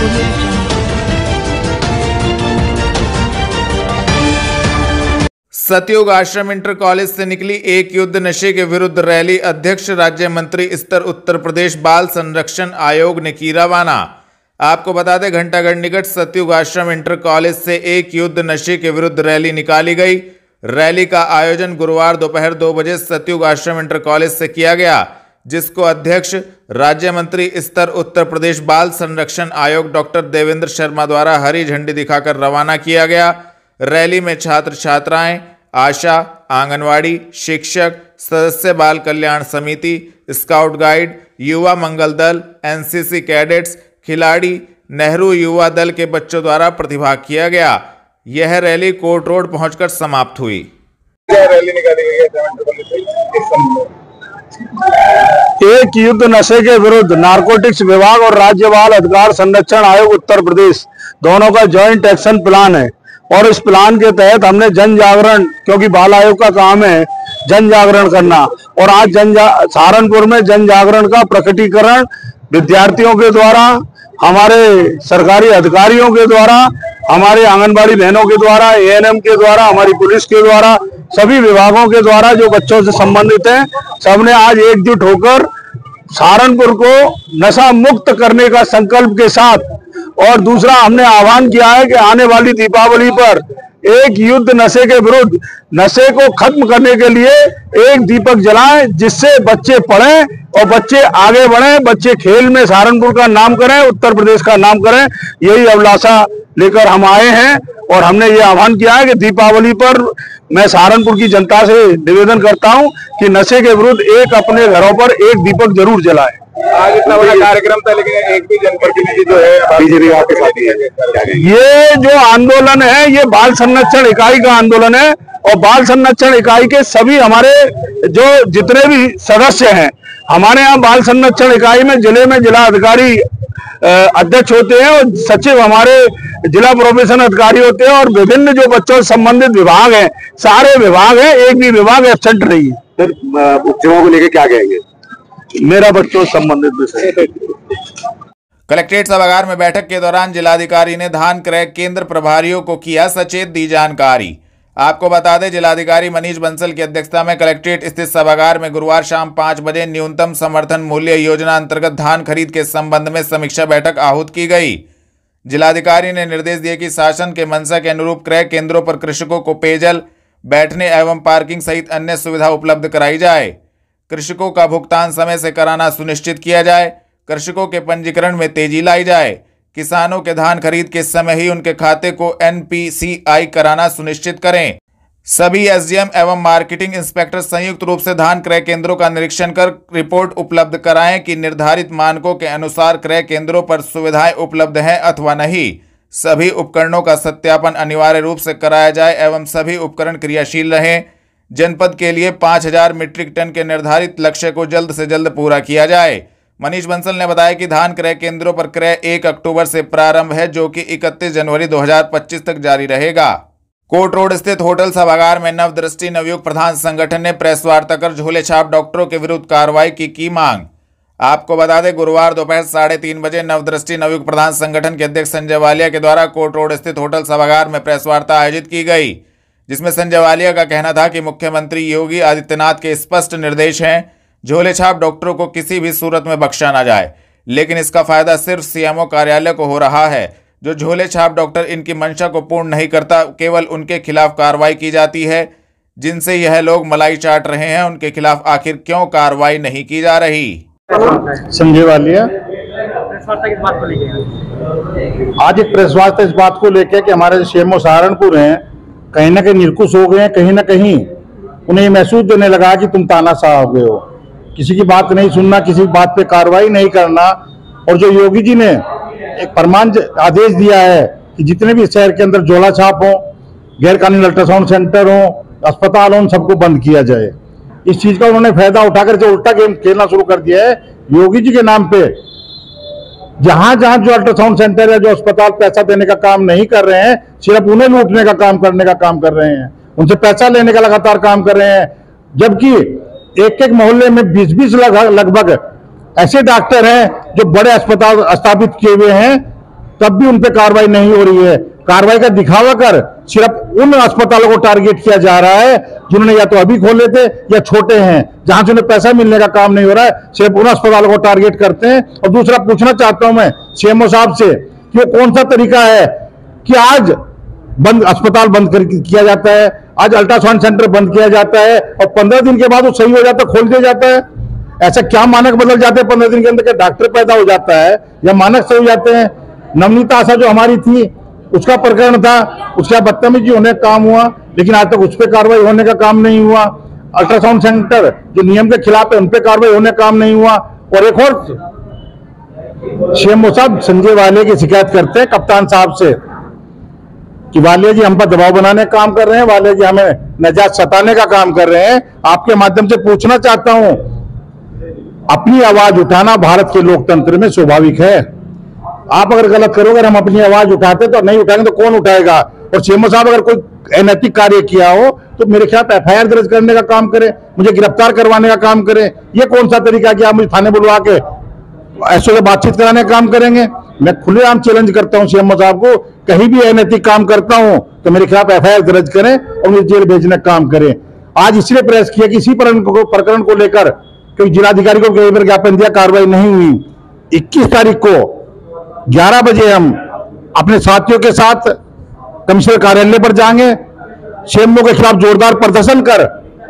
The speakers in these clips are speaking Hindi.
सतयुग आश्रम इंटर कॉलेज से निकली एक युद्ध नशे के विरुद्ध रैली। अध्यक्ष राज्य मंत्री स्तर उत्तर प्रदेश बाल संरक्षण आयोग ने की रवाना। आपको बता दें, घंटागढ़ निकट सतयुग आश्रम इंटर कॉलेज से एक युद्ध नशे के विरुद्ध रैली निकाली गई। रैली का आयोजन गुरुवार दोपहर 2 बजे सतयुग आश्रम इंटर कॉलेज से किया गया, जिसको अध्यक्ष राज्य मंत्री स्तर उत्तर प्रदेश बाल संरक्षण आयोग डॉक्टर देवेंद्र शर्मा द्वारा हरी झंडी दिखाकर रवाना किया गया। रैली में छात्र छात्राएं, आशा, आंगनवाड़ी, शिक्षक, सदस्य बाल कल्याण समिति, स्काउट गाइड, युवा मंगल दल, एनसीसी कैडेट्स, खिलाड़ी, नेहरू युवा दल के बच्चों द्वारा प्रतिभाग किया गया। यह रैली कोर्ट रोड पहुंचकर समाप्त हुई। रैली निकाली गई है एक युद्ध नशे के विरुद्ध नारकोटिक्स विभाग और राज्य बाल अधिकार संरक्षण आयोग उत्तर प्रदेश दोनों का ज्वाइंट एक्शन प्लान है। और इस प्लान के तहत हमने जन जागरण, क्योंकि बाल आयोग का काम है जन जागरण करना, और आज सहारनपुर में जन जागरण का प्रकटीकरण विद्यार्थियों के द्वारा, हमारे सरकारी अधिकारियों के द्वारा, हमारे आंगनबाड़ी बहनों के द्वारा, एएनएम के द्वारा, हमारी पुलिस के द्वारा, सभी विभागों के द्वारा जो बच्चों से संबंधित हैं, सबने आज एकजुट होकर सहारनपुर को नशा मुक्त करने का संकल्प के साथ, और दूसरा हमने आह्वान किया है कि आने वाली दीपावली पर एक युद्ध नशे के विरुद्ध, नशे को खत्म करने के लिए एक दीपक जलाएं, जिससे बच्चे पढ़ें और बच्चे आगे बढ़ें, बच्चे खेल में सहारनपुर का नाम करें, उत्तर प्रदेश का नाम करें। यही अभिलाषा लेकर हम आए हैं और हमने ये आह्वान किया है कि दीपावली पर मैं सहारनपुर की जनता से निवेदन करता हूं कि नशे के विरुद्ध एक अपने घरों पर एक दीपक जरूर जलाएं। आज इतना बड़ा कार्यक्रम था, लेकिन एक भी जनप्रतिनिधि जो है बीजेपी आपके साथ है। ये जो आंदोलन है ये बाल संरक्षण इकाई का आंदोलन है, और बाल संरक्षण इकाई के सभी हमारे जो जितने भी सदस्य हैं, हमारे यहाँ बाल संरक्षण इकाई में जिले में जिला अधिकारी अध्यक्ष होते हैं और सचिव हमारे जिला प्रोबेशन अधिकारी होते हैं, और विभिन्न जो बच्चों से संबंधित विभाग हैं, सारे विभाग हैं, एक भी विभाग एब्सेंट नहीं है। सर, बच्चों को लेकर क्या कहेंगे? मेरा बच्चों से संबंधित विषय। कलेक्ट्रेट सभागार में बैठक के दौरान जिलाधिकारी ने धान क्रय केंद्र प्रभारियों को किया सचेत, दी जानकारी। आपको बता दें, जिलाधिकारी मनीष बंसल की अध्यक्षता में कलेक्ट्रेट स्थित सभागार में गुरुवार शाम 5 बजे न्यूनतम समर्थन मूल्य योजना अंतर्गत धान खरीद के संबंध में समीक्षा बैठक आहूत की गई। जिलाधिकारी ने निर्देश दिए कि शासन के मंशा के अनुरूप क्रय केंद्रों पर कृषकों को पेयजल, बैठने एवं पार्किंग सहित अन्य सुविधा उपलब्ध कराई जाए। कृषकों का भुगतान समय से कराना सुनिश्चित किया जाए। कृषकों के पंजीकरण में तेजी लाई जाए। किसानों के धान खरीद के समय ही उनके खाते को NPCI कराना सुनिश्चित करें। सभी SDM एवं मार्केटिंग इंस्पेक्टर संयुक्त रूप से धान क्रय केंद्रों का निरीक्षण कर रिपोर्ट उपलब्ध कराएं कि निर्धारित मानकों के अनुसार क्रय केंद्रों पर सुविधाएं उपलब्ध हैं अथवा नहीं। सभी उपकरणों का सत्यापन अनिवार्य रूप से कराया जाए एवं सभी उपकरण क्रियाशील रहें। जनपद के लिए 5000 मीट्रिक टन के निर्धारित लक्ष्य को जल्द से जल्द पूरा किया जाए। मनीष बंसल ने बताया कि धान क्रय केंद्रों पर क्रय 1 अक्टूबर से प्रारंभ है, जो कि 31 जनवरी 2025 तक जारी रहेगा। कोर्ट रोड स्थित होटल सभागार में नवदृष्टि नवयुग प्रधान संगठन ने प्रेस वार्ता कर झोले छाप डॉक्टरों के विरुद्ध कार्रवाई की मांग। आपको बता दें, गुरुवार दोपहर 3:30 बजे नवदृष्टि नवयुग प्रधान संगठन के अध्यक्ष संजय वालिया के द्वारा कोर्ट रोड स्थित होटल सभागार में प्रेस वार्ता आयोजित की गई, जिसमें संजय वालिया का कहना था कि मुख्यमंत्री योगी आदित्यनाथ के स्पष्ट निर्देश हैं, झोले छाप डॉक्टरों को किसी भी सूरत में बख्शा ना जाए, लेकिन इसका फायदा सिर्फ CMO कार्यालय को हो रहा है। जो झोले छाप डॉक्टर इनकी मंशा को पूर्ण नहीं करता, केवल उनके खिलाफ कार्रवाई की जाती है। जिनसे यह लोग मलाई चाट रहे हैं, उनके खिलाफ आखिर क्यों कार्रवाई नहीं की जा रही? संजय वालिया। आज एक प्रेस वार्ता इस बात को लेकर कि हमारे CMO सहारनपुर हैं, कहीं ना कहीं निर्कुश हो गए हैं, कहीं ना कहीं उन्हें महसूस देने लगा कि तुम तानाशाह हो गए हो, किसी की बात नहीं सुनना, किसी बात पे कार्रवाई नहीं करना। और जो योगी जी ने एक फरमान आदेश दिया है कि जितने भी शहर के अंदर झोला छाप हो, गैर कानूनी अल्ट्रासाउंड सेंटर हो, अस्पताल हो, उन सबको बंद किया जाए। इस चीज का उन्होंने फायदा उठाकर जो उल्टा गेम खेलना शुरू कर दिया है योगी जी के नाम पे। जहां जहां जो अल्ट्रासाउंड सेंटर है, जो अस्पताल पैसा देने का काम नहीं कर रहे हैं, सिर्फ उन्हें लूटने का काम करने का काम कर रहे हैं, उनसे पैसा लेने का लगातार काम कर रहे हैं। जबकि एक एक मोहल्ले में 20-20 लगभग ऐसे डॉक्टर हैं जो बड़े अस्पताल स्थापित किए हुए हैं, तब भी उन पे कार्रवाई नहीं हो रही है। कार्रवाई का दिखावा कर सिर्फ उन अस्पतालों को टारगेट किया जा रहा है जिन्होंने या तो अभी खोले थे या छोटे हैं, जहां से उन्हें पैसा मिलने का काम नहीं हो रहा है, सिर्फ उन अस्पतालों को टारगेट करते हैं। और दूसरा पूछना चाहता हूं मैं सीएमओ साहब से कि वो कौन सा तरीका है कि आज बंद अस्पताल बंद किया जाता है, आज अल्ट्रासाउंड सेंटर बंद किया जाता है और 15 दिन के बाद वो सही हो जाता है, खोल दिया जाता है। ऐसा क्या मानक बदल जाते हैं 15 दिन के अंदर? क्या डॉक्टर पैदा हो जाता है या मानक सही हो जाते हैं? नवनीत आशा जो हमारी थी उसका प्रकरण था, उसका बदतमीजी होने का काम हुआ, लेकिन आज तक उस पर कार्रवाई होने का काम नहीं हुआ। अल्ट्रासाउंड सेंटर जो नियम के खिलाफ है उन पर कार्रवाई होने का काम नहीं हुआ। और एक और सीएमओ साहब संजय वालिया की शिकायत करते हैं कप्तान साहब से कि वालिया जी हम पर दबाव बनाने का काम कर रहे हैं, वालिया जी हमें नजात सताने का काम कर रहे हैं। आपके माध्यम से पूछना चाहता हूं, अपनी आवाज उठाना भारत के लोकतंत्र में स्वाभाविक है। आप अगर गलत करोगे, हम अपनी आवाज उठाते तो नहीं उठाएंगे तो कौन उठाएगा? और सीएमओ साहब अगर कोई अनैतिक कार्य किया हो तो मेरे ख्याल एफआईआर दर्ज करने का काम करें, मुझे गिरफ्तार करवाने का काम करें। ये कौन सा तरीका कि आप मुझे थाने बुलवा के ऐसे से बातचीत कराने का काम करेंगे? मैं खुलेआम चैलेंज करता हूं सीएमओ साहब को, कहीं भी अनैतिक काम करता हूं तो मेरे खिलाफ एफआईआर दर्ज करें और मुझे जेल भेजने का काम करें। आज इसलिए प्रयास किया कि इसी प्रकरण को लेकर क्योंकि जिलाधिकारी को कई बार ज्ञापन दिया, कार्रवाई नहीं हुई। 21 तारीख को 11 बजे हम अपने साथियों के साथ कमिश्नर कार्यालय पर जाएंगे, सीएमओ के खिलाफ जोरदार प्रदर्शन कर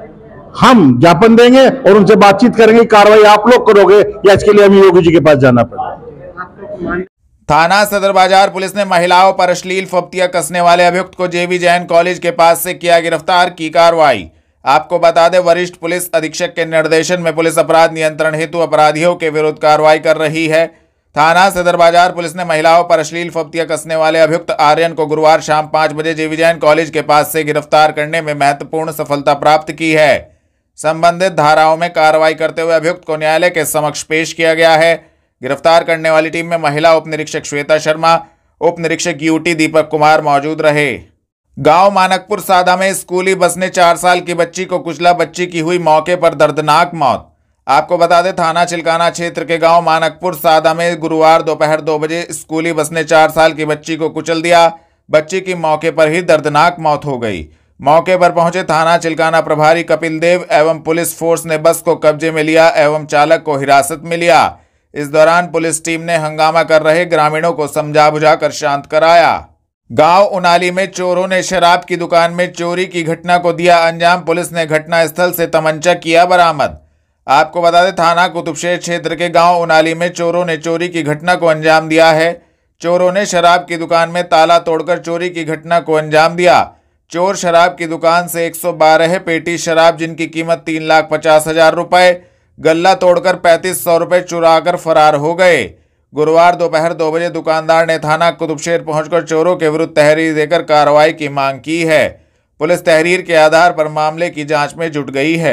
हम ज्ञापन देंगे और उनसे बातचीत करेंगे। कार्रवाई आप लोग करोगे या इसके लिए हमें योगी जी के पास जाना पड़ेगा। थाना सदर बाजार पुलिस ने महिलाओं पर अश्लील फप्तियां कसने वाले अभियुक्त को जेबी जैन कॉलेज के पास से किया गिरफ्तार की कार्रवाई। आपको बता दें, वरिष्ठ पुलिस अधीक्षक के निर्देशन में पुलिस अपराध नियंत्रण हेतु अपराधियों के विरुद्ध कार्रवाई कर रही है। थाना सदर बाजार पुलिस ने महिलाओं पर अश्लील फप्तियां कसने वाले अभियुक्त आर्यन को गुरुवार शाम 5 बजे जेबी जैन कॉलेज के पास से गिरफ्तार करने में महत्वपूर्ण सफलता प्राप्त की है। संबंधित धाराओं में कार्रवाई करते हुए अभियुक्त को न्यायालय के समक्ष पेश किया गया है। गिरफ्तार करने वाली टीम में महिला उप निरीक्षक श्वेता शर्मा, उप निरीक्षक यूटी दीपक कुमार मौजूद रहे। गांव मानकपुर सादा में स्कूली बस ने 4 साल की बच्ची को कुचला, बच्ची की हुई मौके पर दर्दनाक मौत। आपको बता दें, थाना चिलकाना क्षेत्र के गांव मानकपुर सादा में गुरुवार दोपहर 2 बजे स्कूली बस ने 4 साल की बच्ची को कुचल दिया। बच्ची की मौके पर ही दर्दनाक मौत हो गई। मौके पर पहुंचे थाना चिलकाना प्रभारी कपिल देव एवं पुलिस फोर्स ने बस को कब्जे में लिया एवं चालक को हिरासत में लिया। इस दौरान पुलिस टीम ने हंगामा कर रहे ग्रामीणों को समझा बुझाकर शांत कराया। गांव उनाली में चोरों ने शराब की दुकान में चोरी की घटना को दिया अंजाम। पुलिस ने घटनास्थल से तमंचा किया बरामद। आपको बता दें, थाना कुतुबशेर क्षेत्र के गांव उनाली में चोरों ने चोरी की घटना को अंजाम दिया है। चोरों ने शराब की दुकान में ताला तोड़कर चोरी की घटना को अंजाम दिया। चोर शराब की दुकान से 112 पेटी शराब जिनकी कीमत 3,50,000 रुपए, गल्ला तोड़कर 3,500 रुपए चुराकर फरार हो गए। गुरुवार दोपहर 2 बजे दुकानदार ने थाना कुतुबशेर पहुंचकर चोरों के विरुद्ध तहरीर देकर कार्रवाई की मांग की है। पुलिस तहरीर के आधार पर मामले की जांच में जुट गई है।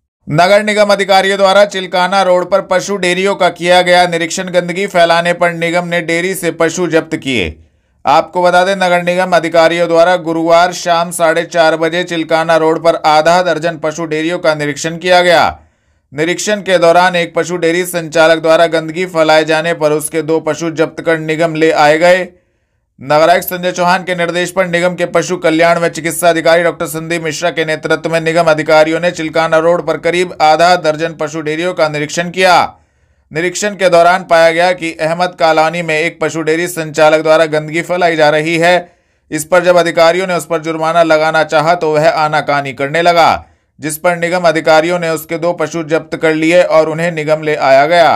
नगर निगम अधिकारियों द्वारा चिलकाना रोड पर पशु डेयरियों का किया गया निरीक्षण। गंदगी फैलाने पर निगम ने डेयरी से पशु जब्त किए। आपको बता दें, नगर निगम अधिकारियों द्वारा गुरुवार शाम 4:30 बजे चिलकाना रोड पर आधा दर्जन पशु डेयरियों का निरीक्षण किया गया। निरीक्षण के दौरान एक पशु डेयरी संचालक द्वारा गंदगी फैलाए जाने पर उसके 2 पशु जब्त कर निगम ले आए गए। नगरायुक्त संजय चौहान के निर्देश पर निगम के पशु कल्याण व चिकित्सा अधिकारी डॉक्टर संदीप मिश्रा के नेतृत्व में निगम अधिकारियों ने चिलकाना रोड पर करीब आधा दर्जन पशु डेयरियों का निरीक्षण किया। निरीक्षण के दौरान पाया गया कि अहमद कॉलोनी में एक पशु डेयरी संचालक द्वारा गंदगी फैलाई जा रही है। इस पर जब अधिकारियों ने उस पर जुर्माना लगाना चाहा तो वह आनाकानी करने लगा, जिस पर निगम अधिकारियों ने उसके 2 पशु जब्त कर लिए और उन्हें निगम ले आया गया।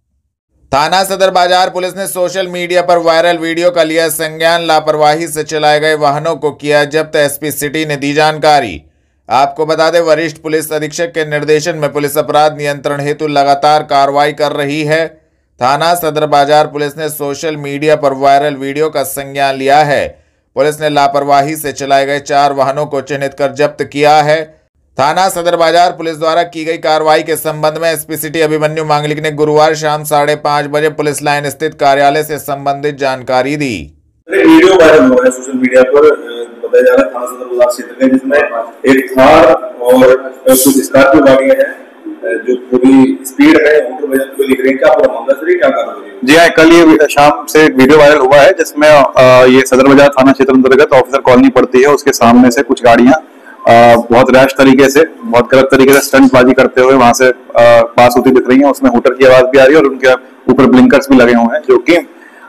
थाना सदर बाजार पुलिस ने सोशल मीडिया पर वायरल वीडियो का लिया संज्ञान। लापरवाही से चलाए गए वाहनों को किया जब्त, एसपी सिटी ने दी जानकारी। आपको बता दें, वरिष्ठ पुलिस अधीक्षक के निर्देशन में पुलिस अपराध नियंत्रण हेतु लगातार कार्रवाई कर रही है। थाना सदर बाजार पुलिस ने सोशल मीडिया पर वायरल वीडियो का संज्ञान लिया है। पुलिस ने लापरवाही से चलाए गए 4 वाहनों को चिन्हित कर जब्त किया है। थाना सदर बाजार पुलिस द्वारा की गई कार्रवाई के संबंध में एसपी सिटी अभिमन्यु मांगलिक ने गुरुवार शाम 5:30 बजे पुलिस लाइन स्थित कार्यालय से संबंधित जानकारी दी। वीडियो वायरल हो रहा है सोशल मीडिया पर, बताया जा रहा है थाना सदर बाजार क्षेत्र में, जिसमें एक थार और कुछ स्कॉर्पियो गाड़ियां हैं जो पूरी स्पीड है उनको लिख रहे हैं, क्या पूरा मामला सर, क्या कार्रवाई? जी हाँ, कल ये शाम से एक वीडियो वायरल हुआ है जिसमें ये सदर बाजार थाना क्षेत्र अंतर्गत ऑफिसर कॉलोनी पड़ती है, उसके सामने से कुछ गाड़ियां बहुत रैश तरीके से, बहुत गलत तरीके से स्टंटबाजी करते हुए वहां से पास होती दिख रही है। उसमें हूटर की आवाज भी आ रही है और उनके ऊपर ब्लिंकर्स भी लगे हुए हैं, जो कि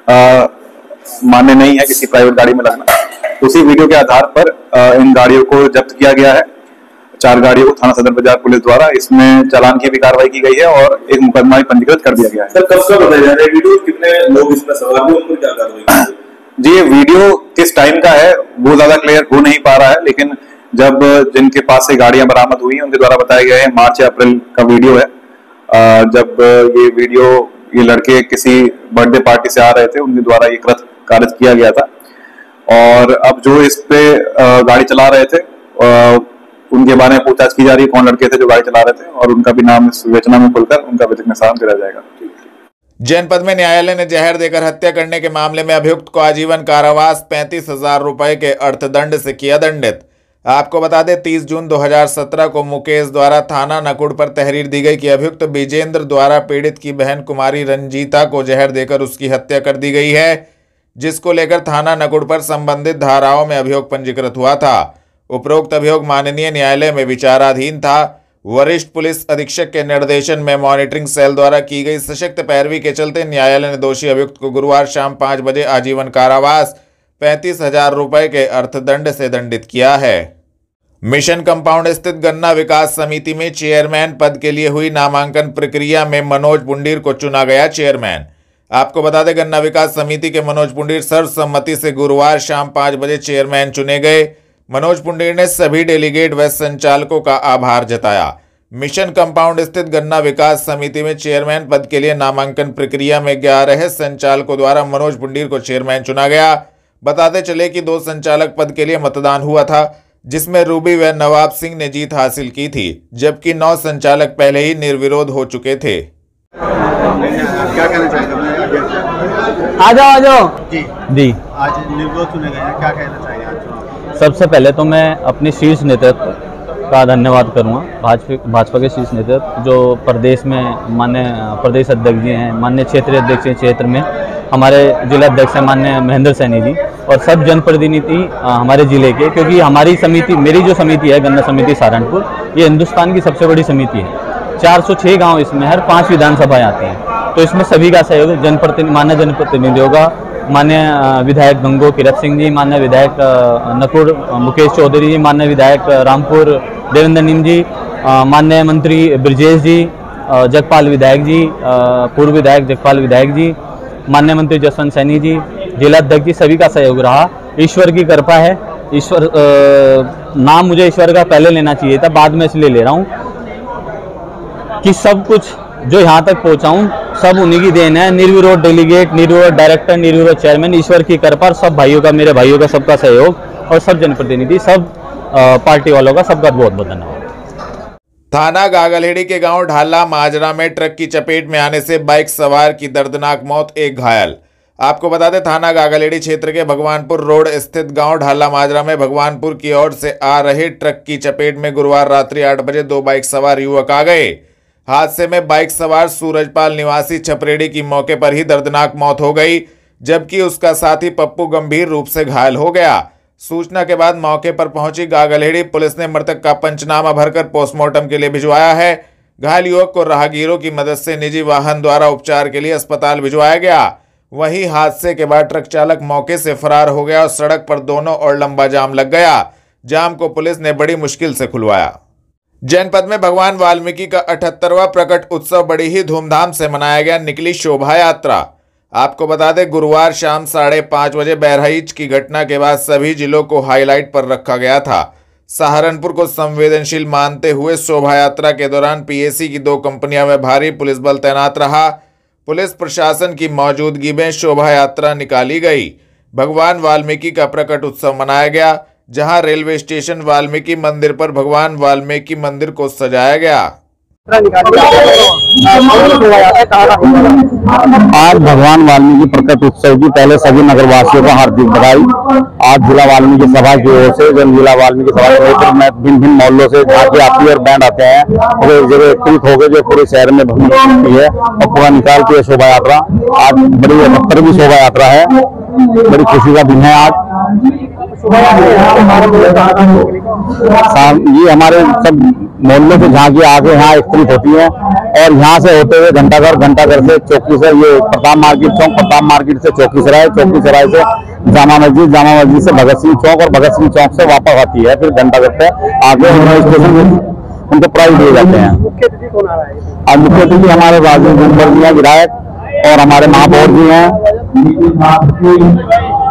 मान्य नहीं है किसी प्राइवेट गाड़ी में लगना। उसी वीडियो के आधार पर इन गाड़ियों को जब्त किया गया है, 4 गाड़ियों को थाना सदर बाजार पुलिस द्वारा। इसमें चालान की भी कार्रवाई की गई है और एक मुकदमा भी पंजीकृत कर दिया गया है। सर कब का बताया जा रहा है वीडियो, कितने लोग इसमें सवार हैं, उनको क्या कार्रवाई? जी, ये वीडियो किस टाइम का है वो ज्यादा क्लियर हो नहीं पा रहा है, लेकिन जब जिनके पास से गाड़ियां बरामद हुई हैं उनके द्वारा बताया गया है मार्च या अप्रैल का वीडियो है, जब ये वीडियो ये लड़के किसी बर्थडे पार्टी से आ रहे थे, उनके द्वारा ये कृत्य कारित किया गया था। और अब जो इस पे गाड़ी चला रहे थे उनके बारे में पूछताछ की जा रही है, कौन लड़के थे जो गाड़ी चला रहे थे, और उनका भी नाम इस विवेचना में खुलकर उनका विधिक निशान दिया जाएगा। जनपद में न्यायालय ने जहर देकर हत्या करने के मामले में अभियुक्त को आजीवन कारावास 35,000 रुपए के अर्थदंड से किया दंडित। आपको बता दें 30 जून 2017 को मुकेश द्वारा थाना नकुड़ पर तहरीर दी गई कि अभियुक्त विजेंद्र द्वारा पीड़ित की बहन कुमारी रंजीता को जहर देकर उसकी हत्या कर दी गई है, जिसको लेकर थाना नकुड़ पर संबंधित धाराओं में अभियोग पंजीकृत हुआ था। उपरोक्त अभियोग माननीय न्यायालय में विचाराधीन था। वरिष्ठ पुलिस अधीक्षक के निर्देशन में मॉनिटरिंग सेल द्वारा की गई सशक्त पैरवी के चलते न्यायालय ने दोषी अभियुक्त को गुरुवार शाम 5 बजे आजीवन कारावास 35,000 रुपए के अर्थदंड से दंडित किया है। मिशन कंपाउंड स्थित गन्ना विकास समिति में चेयरमैन पद के लिए हुई नामांकन प्रक्रिया में मनोज पुंडीर को चुना गया चेयरमैन। आपको बता दें गन्ना विकास समिति के मनोज पुंडीर सर्वसम्मति से गुरुवार शाम 5 बजे चेयरमैन चुने गए। मनोज पुंडीर ने सभी डेलीगेट व संचालकों का आभार जताया। मिशन कंपाउंड स्थित गन्ना विकास समिति में चेयरमैन पद के लिए नामांकन प्रक्रिया में 11 संचालकों द्वारा मनोज पुंडीर को चेयरमैन चुना गया। बताते चले कि 2 संचालक पद के लिए मतदान हुआ था, जिसमें रूबी व नवाब सिंह ने जीत हासिल की थी, जबकि 9 संचालक पहले ही निर्विरोध हो चुके थे। क्या कहना चाहिए? आ जाओ जी। आज निर्विरोध चुने गए हैं, क्या कहना चाहिए आज? सबसे पहले तो मैं अपने शीर्ष नेतृत्व का धन्यवाद करूंगा, भाजपा के शीर्ष नेतृत्व जो प्रदेश में माननीय प्रदेश अध्यक्ष जी हैं, माननीय क्षेत्रीय अध्यक्ष क्षेत्र में हमारे जिला अध्यक्ष हैं माननीय महेंद्र सैनी जी, और सब जनप्रतिनिधि हमारे जिले के, क्योंकि हमारी समिति, मेरी जो समिति है गन्ना समिति सहारनपुर, ये हिंदुस्तान की सबसे बड़ी समिति है। 406 गांव इसमें, हर 5 विधानसभाएं आती हैं, तो इसमें सभी का सहयोग माननीय जनप्रतिनिधियों का, माननीय विधायक गंगो किरत सिंह जी, माननीय विधायक नकुड़ मुकेश चौधरी जी, माननीय विधायक रामपुर देवेंद्र नीम जी, माननीय मंत्री ब्रजेश जी, जगपाल विधायक जी, पूर्व विधायक जगपाल विधायक जी, माननीय मंत्री जसवंत सैनी जी, जिला अध्यक्ष जी, सभी का सहयोग रहा। ईश्वर की कृपा है। ईश्वर नाम मुझे ईश्वर का पहले लेना चाहिए था, बाद में इसलिए ले रहा हूँ कि सब कुछ जो यहाँ तक पहुँचाऊँ सब उन्हीं की देन है। निर्विरोध डेलीगेट, निर्विरोध डायरेक्टर, निर्विरोध चेयरमैन, ईश्वर की कृपा और सब भाइयों का, मेरे भाइयों का सबका सहयोग, और सब जनप्रतिनिधि, सब पार्टी वालों का सबका बहुत बहुत धन्यवाद। थाना गागलहेड़ी के गांव ढाला माजरा में ट्रक की चपेट में आने से बाइक सवार की दर्दनाक मौत, 1 घायल। आपको बता दें थाना गागलहेड़ी क्षेत्र के भगवानपुर रोड स्थित गांव ढाला माजरा में भगवानपुर की ओर से आ रहे ट्रक की चपेट में गुरुवार रात्रि 8 बजे 2 बाइक सवार युवक आ गए। हादसे में बाइक सवार सूरजपाल निवासी छपरेड़ी की मौके पर ही दर्दनाक मौत हो गई, जबकि उसका साथी पप्पू गंभीर रूप से घायल हो गया। सूचना के बाद मौके पर पहुंची गागलहेड़ी पुलिस ने मृतक का पंचनामा भरकर पोस्टमार्टम के लिए भिजवाया है। घायल युवक को राहगीरों की मदद से निजी वाहन द्वारा उपचार के लिए अस्पताल भिजवाया गया। वहीं हादसे के बाद ट्रक चालक मौके से फरार हो गया और सड़क पर दोनों ओर लंबा जाम लग गया। जाम को पुलिस ने बड़ी मुश्किल से खुलवाया। जनपद में भगवान वाल्मीकि का 78वां प्रकट उत्सव बड़ी ही धूमधाम से मनाया गया। निकली शोभा यात्रा। आपको बता दें गुरुवार शाम 5:30 बजे बहराइच की घटना के बाद सभी जिलों को हाईलाइट पर रखा गया था। सहारनपुर को संवेदनशील मानते हुए शोभा यात्रा के दौरान पीएसी की 2 कंपनियों में भारी पुलिस बल तैनात रहा। पुलिस प्रशासन की मौजूदगी में शोभा यात्रा निकाली गई। भगवान वाल्मीकि का प्रकट उत्सव मनाया गया, जहां रेलवे स्टेशन वाल्मीकि मंदिर पर भगवान वाल्मीकि मंदिर को सजाया गया। आज भगवान वाल्मीकि प्रकट उत्सव की पहले सभी नगरवासियों को हार्दिक बधाई। आज जिला वाल्मीकि सभा की ओर से जन जिला वाल्मीकि सभा के नेतृत्व में भिन्न भिन्न मोहल्लों से झांकी आती है और बैंड आते हैं और एक जगह एकत्रित होकर जो पूरे शहर में भ्रमण करती है और पूरा निकालती है शोभा यात्रा। आज बड़ी 71वीं शोभा यात्रा है, बड़ी खुशी का दिन है आज। ये हमारे सब मोहल्लों से झांकी आके यहाँ एकत्रित होती है और यहाँ से होते हुए घंटाघर से चौकी से ये प्रताप मार्केट चौक, प्रताप मार्केट से चौकी सराय से जामा मस्जिद से भगत सिंह चौक और भगत सिंह चौक से वापस आती है। फिर घंटाघर पे आगे स्टेशन उनको प्राइज दिए जाते हैं। आज मुख्य अतिथि हमारे राजेंद्र जी हैं विधायक और हमारे महापौर जी हैं।